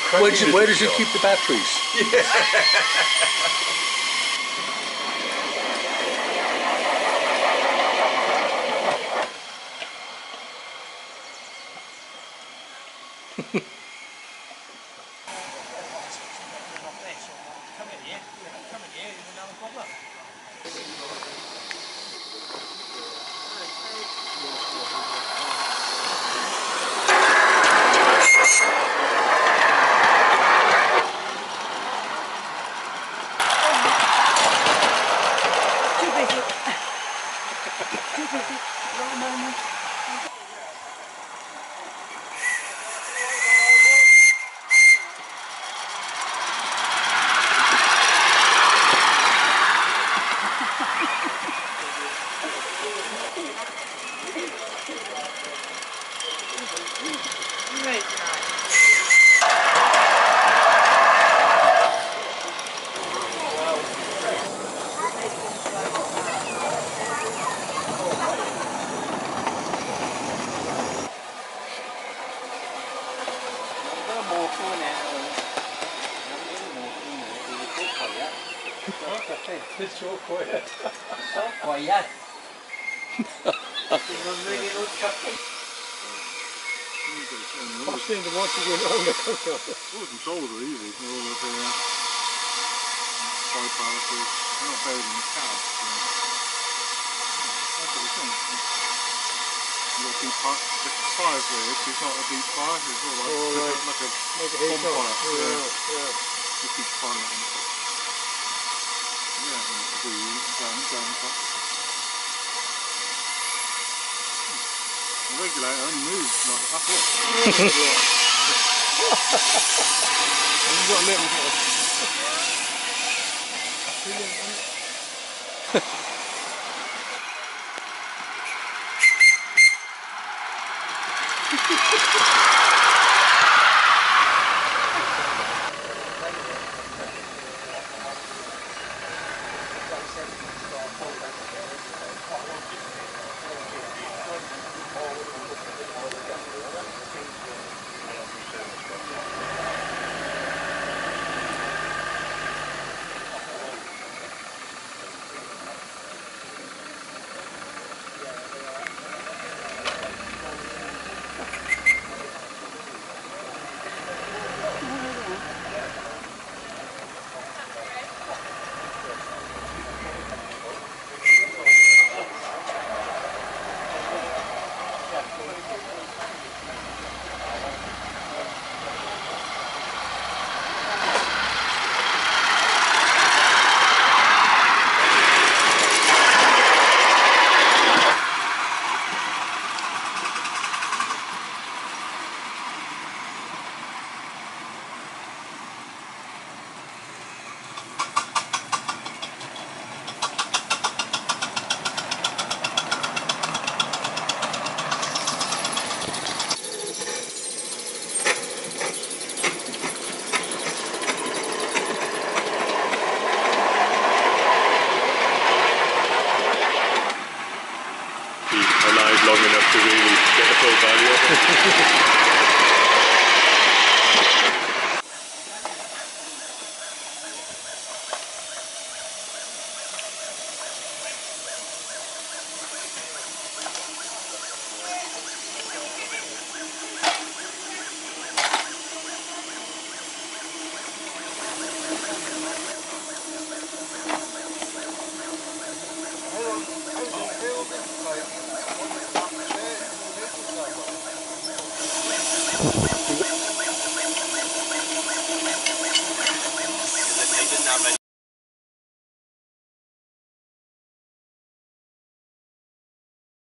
Where did you keep the batteries? Yeah. I've seen the ones you went on the cover. All the controls are easy. They're all up here. Bypasses. They're not buried in the cab. So. That's what we think. You've got a deep fire. The fire's there, it's not a deep fire. It's all like a bonfire. Yeah. You keep fire on the top. Yeah, down the top. The regulator only moves like that's it. You've got a little bit of feeling on it.